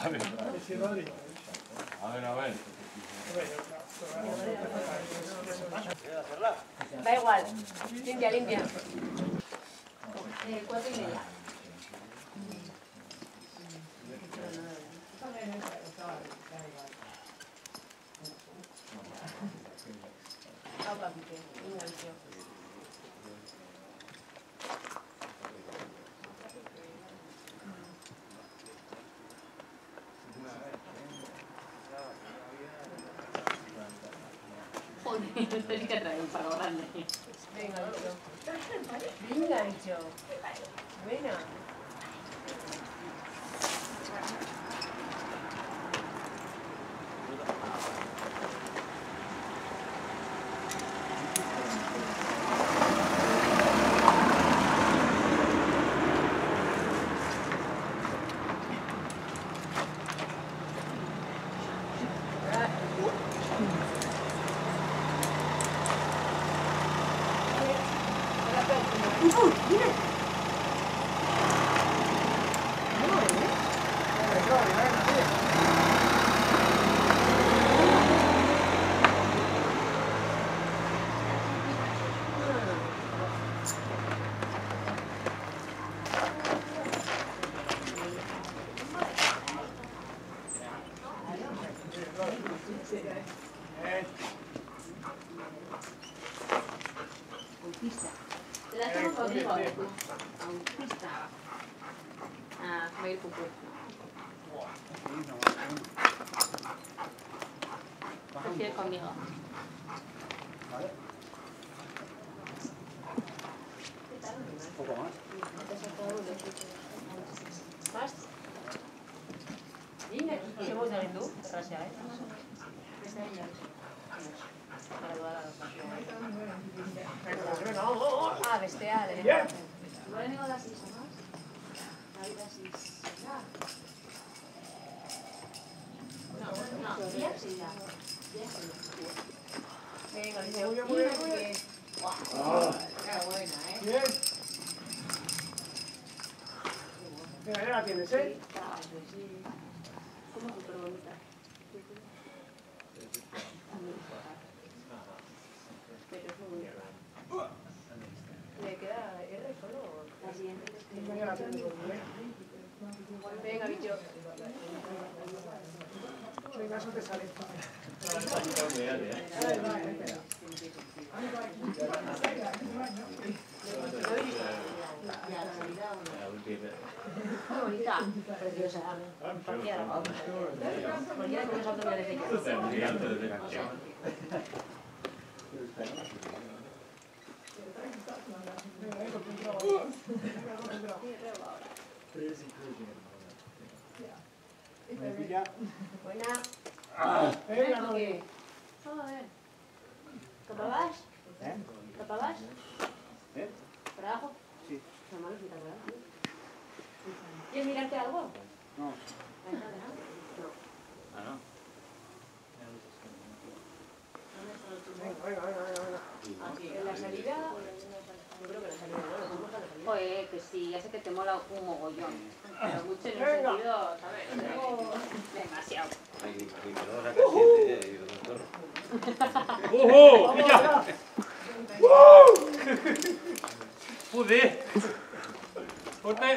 Vale. A ver, a ver. Da igual. Limpia, limpia. 4:30. Joder, esto sí que trae un palo grande. Venga, dicho. Venga, dicho. Buena. Autista. Te la tengo conmigo. Autista. Ah, voy a ir con prefiero conmigo. Un poco más. ¿Más? ¿Qué voy a hacer tú? Gracias, ¿eh? Ah, bestea, de verdad. Luego las islas. No, ya sí, ya. Venga, dice, uy, porque... Qué buena, ¿eh? Bien. Venga, ya la tienes, ¿eh? Como súper bonita. Pero es muy bonita. ¿Le queda R solo? La siguiente es que... Venga, ya la tienes, ¿eh? Venga, bicho. Venga, eso te sale. Muy bonita. Preciosa. Cualquiera. Cualquiera con los abdominales de ella. Buena. Venga, no. ¿Qué? Joder. ¿Capaz vas? ¿Capaz vas? ¿Para abajo? Sí. Normal, es mitad para abajo. ¿Quieres mirarte algo? No. Ah, no. Aquí, en la salida... Yo creo que la salida no, lo podemos a la salida. Joder, que sí, ya sé que te mola un mogollón. Pero mucho en el sentido, ¿sabes? Demasiado. ¡Ojo! ¡Pilla! ¡Joder! Ponte.